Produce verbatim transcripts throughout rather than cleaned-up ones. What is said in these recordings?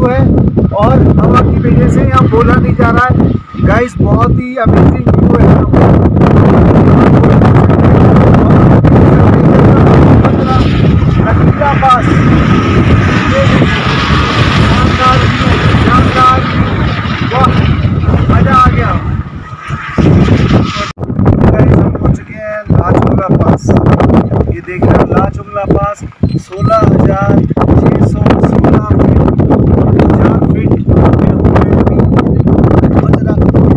View है और हवा की वजह से यहाँ बोला नहीं जा रहा है। गाइस बहुत ही अमेजिंग व्यू है यहाँ पर। नकीला पास, शानदार व्यू, शानदार व्यू, वाह मजा आ गया। गाइस हम पहुँच चुके हैं लाचुंगला पास। ये देख रहे हो लाचुंगला पास सोलह हजार छः सौ सोलह फीट चार फीट में हूँ मैं अभी। और जरा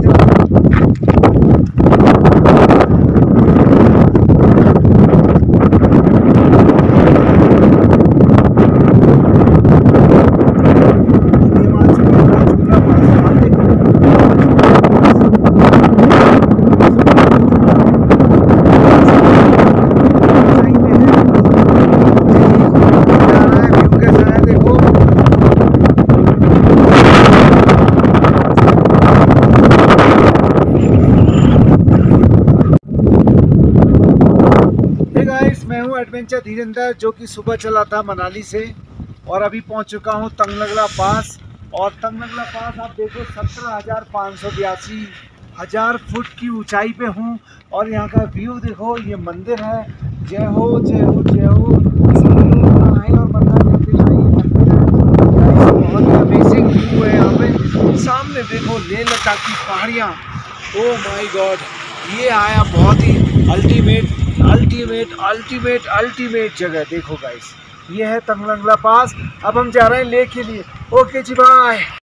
मैं हूँ एडवेंचर धीरेंद्र, जो कि सुबह चला था मनाली से और अभी पहुँच चुका हूँ तंगनगला पास। और तंगनगला पास आप देखो सत्रह हज़ार पाँच सौ बयासी हज़ार फुट की ऊंचाई पे हूँ। और यहाँ का व्यू देखो, ये मंदिर है। जय हो जय हो जय हो, आए और मंदिर देखते जाए। ये मंदिर है, बहुत ही अमेजिंग व्यू है यहाँ पे। सामने देखो लेह लद्दाख की पहाड़ियाँ। ओ माय गॉड, ये आया बहुत ही अल्टीमेट अल्टीमेट अल्टीमेट अल्टीमेट जगह। देखो गाइस, ये है तंगनगला पास। अब हम जा रहे हैं लेह के लिए। ओके जी, बाय।